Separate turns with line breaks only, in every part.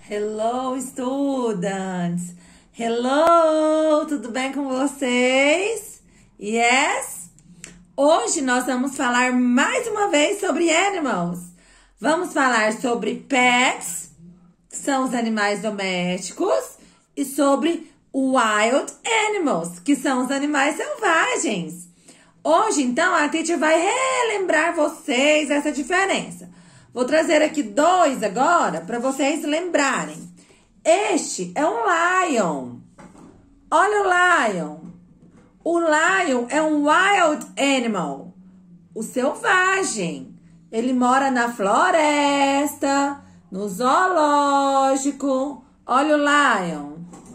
Hello, students! Hello! Tudo bem com vocês? Yes? Hoje nós vamos falar mais uma vez sobre animals. Vamos falar sobre pets, que são os animais domésticos, e sobre wild animals, que são os animais selvagens. Hoje, então, a teacher vai relembrar vocês essa diferença. Vou trazer aqui dois agora para vocês lembrarem. Este é um lion. Olha o lion. O lion é um wild animal. O selvagem. Ele mora na floresta, no zoológico. Olha o lion.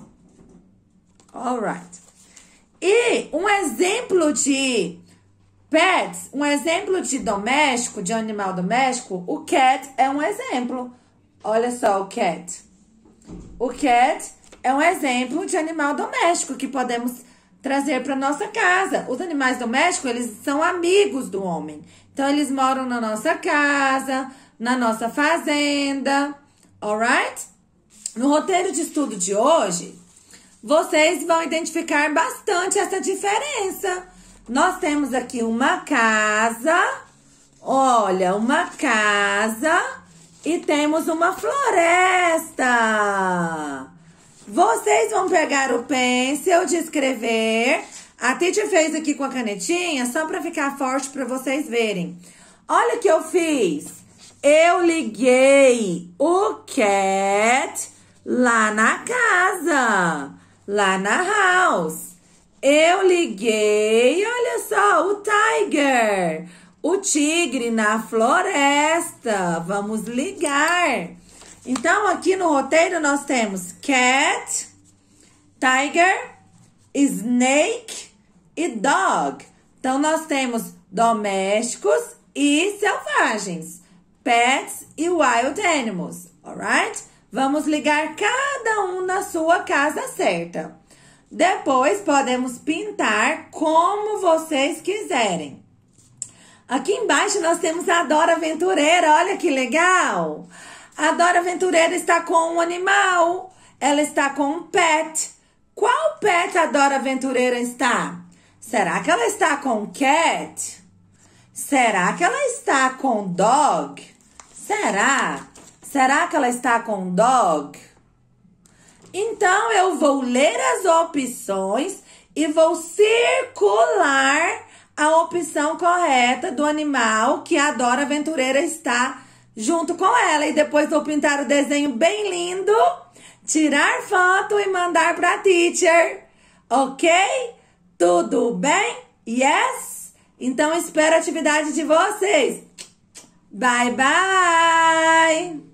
Alright. E um exemplo de pets, um exemplo de doméstico, de animal doméstico, o cat é um exemplo. Olha só o cat. O cat é um exemplo de animal doméstico que podemos trazer para nossa casa. Os animais domésticos, eles são amigos do homem. Então, eles moram na nossa casa, na nossa fazenda. Alright? No roteiro de estudo de hoje, vocês vão identificar bastante essa diferença. Nós temos aqui uma casa, olha, uma casa e temos uma floresta. Vocês vão pegar o pencil de escrever. A teacher fez aqui com a canetinha, só para ficar forte para vocês verem. Olha o que eu fiz. Eu liguei o cat lá na casa, lá na house. Eu liguei, olha só, o tiger, o tigre na floresta. Vamos ligar. Então, aqui no roteiro nós temos cat, tiger, snake e dog. Então, nós temos domésticos e selvagens, pets e wild animals, alright? Vamos ligar cada um na sua casa certa. Depois, podemos pintar como vocês quiserem. Aqui embaixo, nós temos a Dora Aventureira. Olha que legal! A Dora Aventureira está com um animal. Ela está com um pet. Qual pet a Dora Aventureira está? Será que ela está com cat? Será que ela está com dog? Será? Será que ela está com dog? Então, eu vou ler as opções e vou circular a opção correta do animal que a Dora Aventureira está junto com ela. E depois vou pintar o desenho bem lindo, tirar foto e mandar para a teacher. Ok? Tudo bem? Yes? Então, espero a atividade de vocês. Bye, bye!